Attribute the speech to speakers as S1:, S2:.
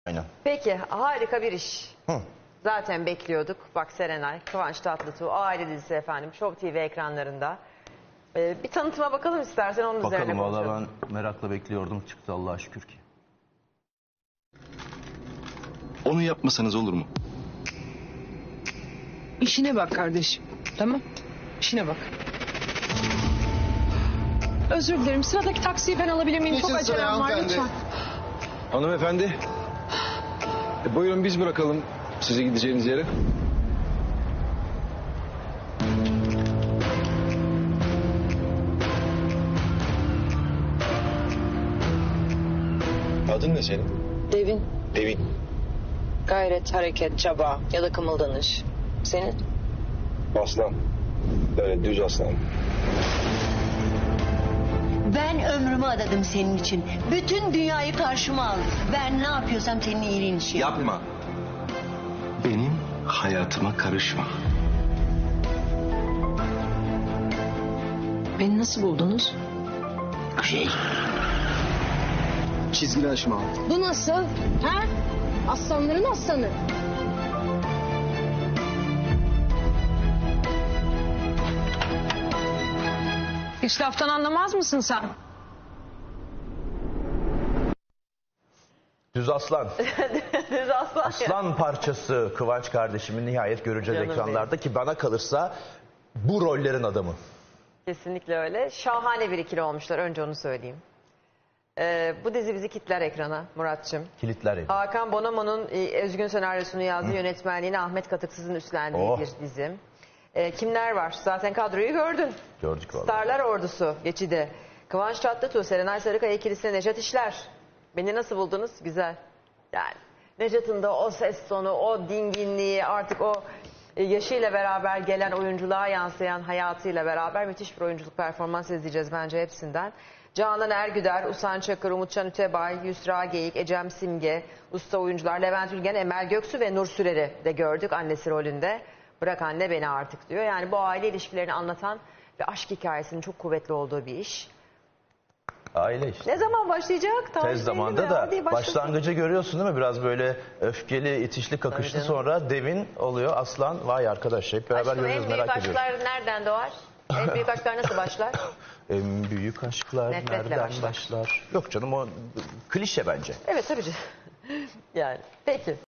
S1: Aynen.
S2: Peki, harika bir iş.
S1: Hı.
S2: Zaten bekliyorduk. Bak Serenay, Kıvanç Tatlıtuğ, Aile dizisi efendim. Show TV ekranlarında. Bir tanıtıma bakalım istersen, onun üzerine
S1: Bakalım,
S2: konuşalım.
S1: valla ben merakla bekliyordum. Çıktı Allah'a şükür ki.
S3: Onu yapmasanız olur mu?
S4: İşine bak kardeşim. Tamam. İşine bak. Özür dilerim. Sıradaki taksiyi ben alabilir miyim? Çok acelem var lütfen.
S3: Hanımefendi. Buyurun biz bırakalım sizi gideceğiniz yere. Adın ne senin?
S4: Devin.
S3: Devin.
S4: Gayret, hareket, çaba ya da kımıldanış. Senin?
S3: Aslan. Böyle düz aslan.
S5: Ben ömrümü adadım senin için. Bütün dünyayı karşıma aldım. Ben ne yapıyorsam senin iyiliğin için.
S3: Yapma. Benim hayatıma karışma.
S4: Beni nasıl buldunuz?
S3: Çizgili aşma.
S4: Bu nasıl? Ha? Aslanların aslanı. Hiç laftan anlamaz mısın sen?
S1: Düz aslan.
S2: Düz aslan.
S1: Aslan parçası Kıvanç kardeşimi nihayet göreceğiz
S2: Canım
S1: ekranlarda ki bana kalırsa bu rollerin adamı.
S2: Kesinlikle öyle. Şahane bir ikili olmuşlar. Önce onu söyleyeyim. Bu dizi bizi kitler ekrana Muratçım.
S1: Kilitler evi.
S2: Hakan Bonomo'nun özgün senaryosunu yazdığı, yönetmenliğini Ahmet Katıksız'ın üstlendiği
S1: Oh.
S2: bir dizim. Kimler var? Zaten kadroyu gördün.
S1: Gördük vallahi.
S2: Starlar ordusu geçidi. Kıvanç Tatlıtuğ, Serenay Sarıkaya ikilisine Nejat İşler. Beni nasıl buldunuz? Güzel. Yani Nejat'ın da o ses tonu, o dinginliği, artık o yaşıyla beraber gelen oyunculuğa yansıyan hayatıyla beraber müthiş bir oyunculuk performansı izleyeceğiz bence hepsinden. Canan Ergüder, Usan Çakır, Umutcan Ütebay, Yusra Geyik, Ecem Simge, usta oyuncular Levent Ülgen, Emel Göksu ve Nur Sürer'i de gördük annesi rolünde. Bırak anne beni artık diyor. Yani bu aile ilişkilerini anlatan ve aşk hikayesinin çok kuvvetli olduğu bir iş.
S1: Aile işte.
S2: Ne zaman başlayacak? Tam
S1: Tez zamanda da
S2: Hadi başlasın.
S1: başlangıcı görüyorsun değil mi? Biraz böyle öfkeli, itişli, kakışlı,
S2: Tabii canım.
S1: sonra Devin oluyor aslan. Vay arkadaş, hep beraber
S2: Aşkım,
S1: göreceğiz,
S2: en büyük
S1: merak ediyorum.
S2: aşklar nereden doğar? En büyük aşklar nasıl başlar?
S1: En büyük aşklar
S2: Nefretle
S1: nereden
S2: başlar.
S1: başlar? Yok canım, o klişe bence.
S2: Evet tabii canım. Yani peki.